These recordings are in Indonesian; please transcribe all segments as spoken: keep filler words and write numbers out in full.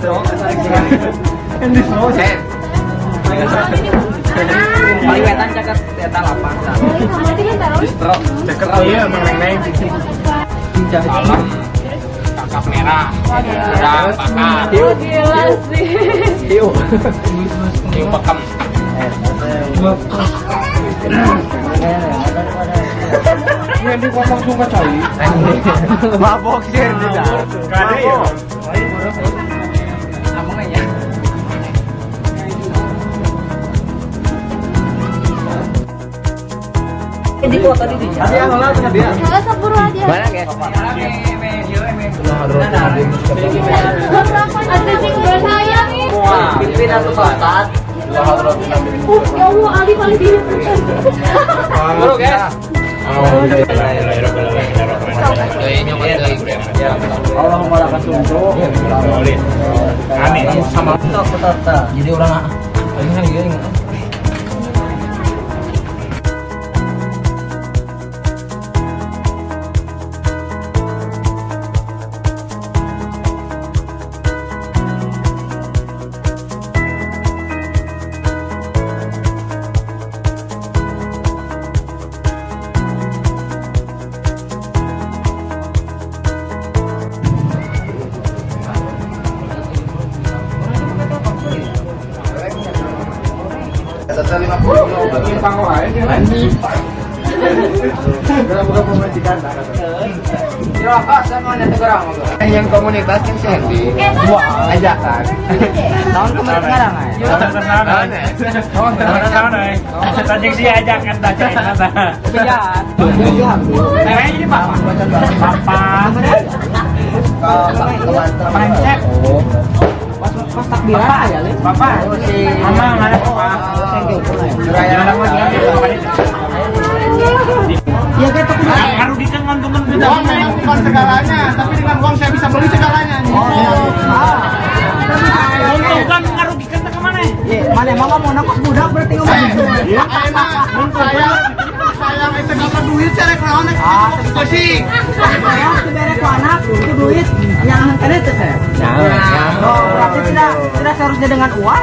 distro. Yang distro. Eh. Paling wetan caket eta lapan. Distro. Caket oh iya Mang Neng. Salam. Kakap merah. Ada bakar. Gila sih. Hiu. Hiu pekem. Yang dipotong suka coy. Mabok sih juga. Kade ya. Among aja. Di foto di dia. Dia ngolah dengan dia. Salah sepuluh aja. Mana guys? Ada sing saya nih. Wah, pimpinan tuh batat. Uh, ya Allah, Ali paling di. Bro guys. Allah memalakan sungguh. Amin. Sama tata. Jadi orang ini gini. Ada lima puluh kilo panggung aja anjing. Berapa pemajikan? Ya apa sama nanti orang yang komunitas yang si Hendy wah ajakan tahun kemarin sekarang ya tahun kemarin tadi sih ajakan tadi kata penjahat namanya ini papa papa pancek pas pas takbiran ya le papa mama ada papa ya kita harus dikenal teman kita bukan segalanya tapi dengan uang saya bisa beli segalanya untung kan merugikan ke mana mana mama mau nakos budak berarti ngomong iya enak saya sayang itu dapat duit cerek naon ah sih saya sebenarnya ku anak itu duit yang angkat itu saya oh berarti tidak tidak seharusnya dengan uang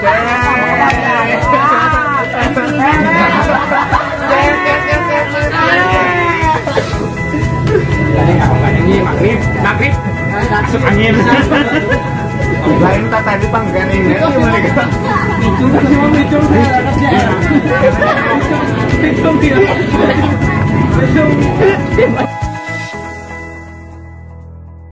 ini magrib magrib masuk angin lain tak tadi panggan ini mereka itu semua itu itu itu itu